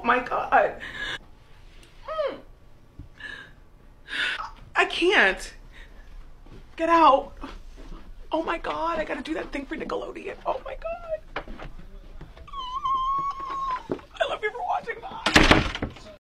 my God. I can't. Get out. Oh my God, I gotta do that thing for Nickelodeon. Oh my God.